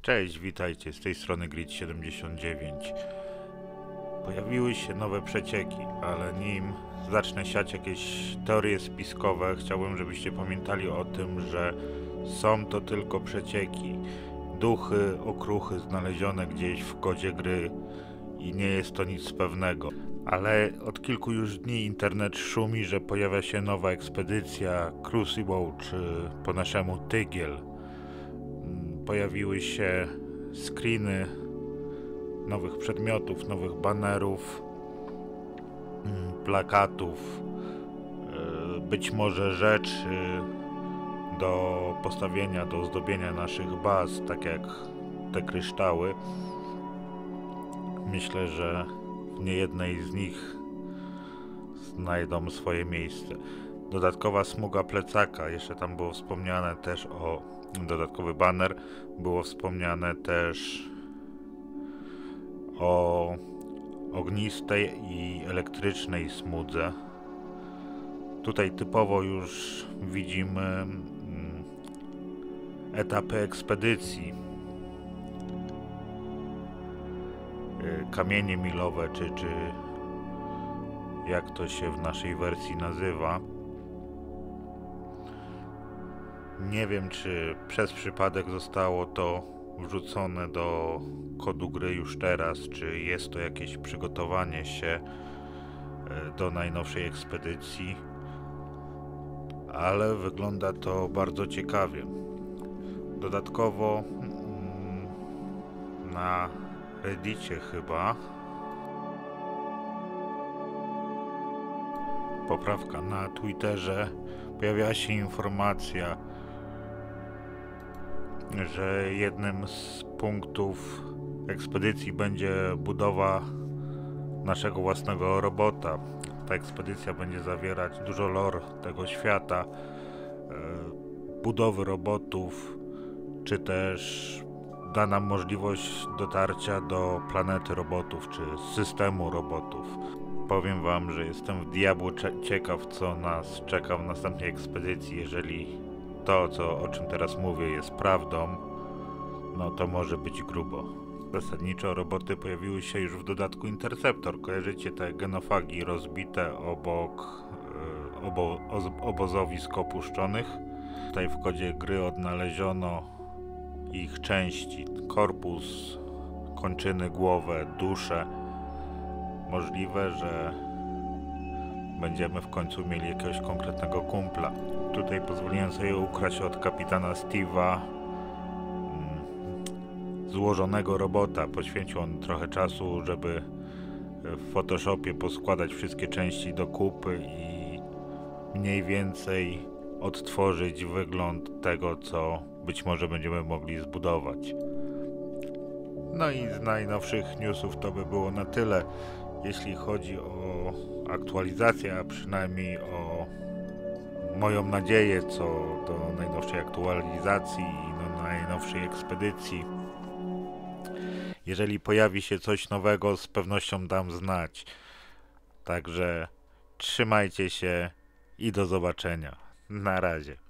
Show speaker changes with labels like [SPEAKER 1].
[SPEAKER 1] Cześć, witajcie, z tej strony Grid79. Pojawiły się nowe przecieki, ale nim zacznę siać jakieś teorie spiskowe, chciałbym, żebyście pamiętali o tym, że są to tylko przecieki, duchy, okruchy znalezione gdzieś w kodzie gry i nie jest to nic pewnego. Ale od kilku już dni internet szumi, że pojawia się nowa ekspedycja Crucible, czy po naszemu Tygiel. Pojawiły się screeny nowych przedmiotów, nowych banerów, plakatów, być może rzeczy do postawienia, do ozdobienia naszych baz, tak jak te kryształy. Myślę, że w niejednej z nich znajdą swoje miejsce. Dodatkowa smuga plecaka, jeszcze tam było wspomniane też o dodatkowy baner, było wspomniane też o ognistej i elektrycznej smudze. Tutaj typowo już widzimy etapy ekspedycji. Kamienie milowe, czy jak to się w naszej wersji nazywa. Nie wiem, czy przez przypadek zostało to wrzucone do kodu gry już teraz, czy jest to jakieś przygotowanie się do najnowszej ekspedycji, ale wygląda to bardzo ciekawie. Dodatkowo na Reddicie chyba, poprawka, na Twitterze pojawiała się informacja, że jednym z punktów ekspedycji będzie budowa naszego własnego robota. Ta ekspedycja będzie zawierać dużo lore tego świata, budowy robotów, czy też da nam możliwość dotarcia do planety robotów, czy systemu robotów. Powiem wam, że jestem w diabłu ciekaw, co nas czeka w następnej ekspedycji. Jeżeli to, o czym teraz mówię, jest prawdą, no to może być grubo. Zasadniczo roboty pojawiły się już w dodatku Interceptor. Kojarzycie te genofagi rozbite obok obozowisk opuszczonych? Tutaj w kodzie gry odnaleziono ich części: korpus, kończyny, głowę, duszę. Możliwe, że będziemy w końcu mieli jakiegoś konkretnego kumpla. Tutaj pozwoliłem sobie ukraść od kapitana Steve'a złożonego robota. Poświęcił on trochę czasu, żeby w Photoshopie poskładać wszystkie części do kupy i mniej więcej odtworzyć wygląd tego, co być może będziemy mogli zbudować. No i z najnowszych newsów to by było na tyle. Jeśli chodzi o aktualizację, a przynajmniej o moją nadzieję co do najnowszej aktualizacji i do najnowszej ekspedycji, jeżeli pojawi się coś nowego, z pewnością dam znać. Także trzymajcie się i do zobaczenia. Na razie.